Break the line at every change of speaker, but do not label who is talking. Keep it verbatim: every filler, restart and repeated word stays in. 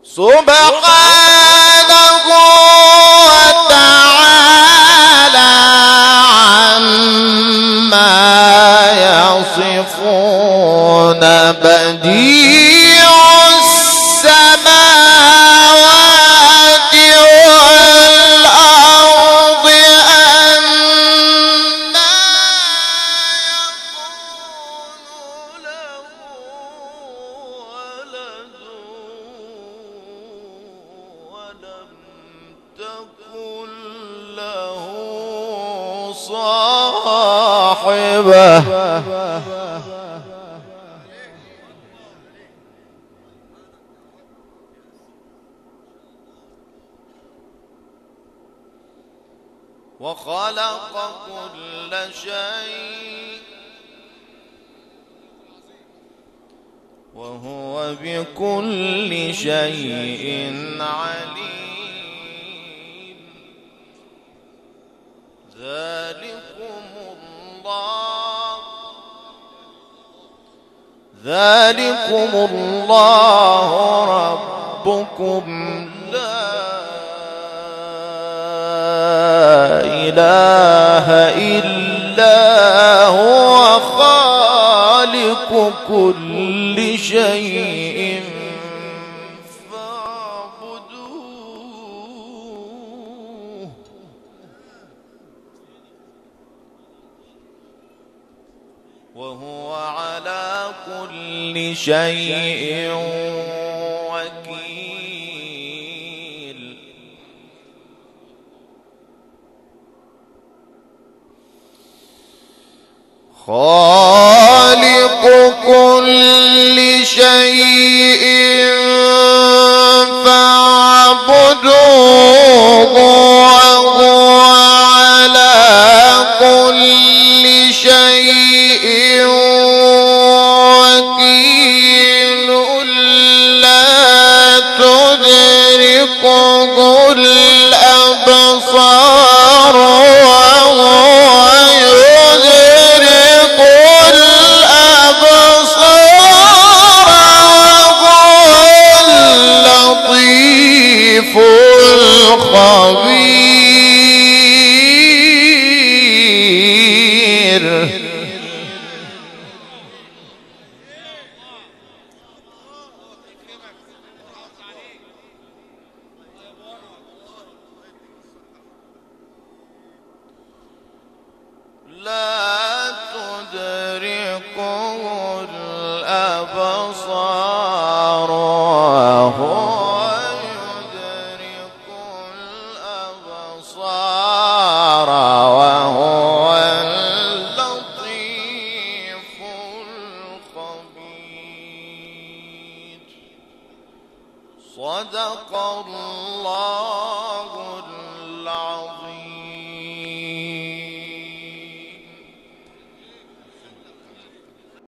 سبحانه وتعالى عما يصفون بديع السماوات والأرض أنى يكون له ولد ولم تكن له صاحبة وخلق كل شيء وهو بكل شيء عليم. ذلكم الله ذلكم الله ربكم لا إله إلا هو خالق كل شيء فاعبدوه وهو على كل شيء وكيل. خالق كل شيء فاعبدوه وهو على كل شيء وكيل. لا تدركه الأبصار وهو يدرك الأبصار وهو اللطيف الخبير. لا تدركه الأبصار وهو يدرك الأبصار وهو اللطيف الخبير. صدق الله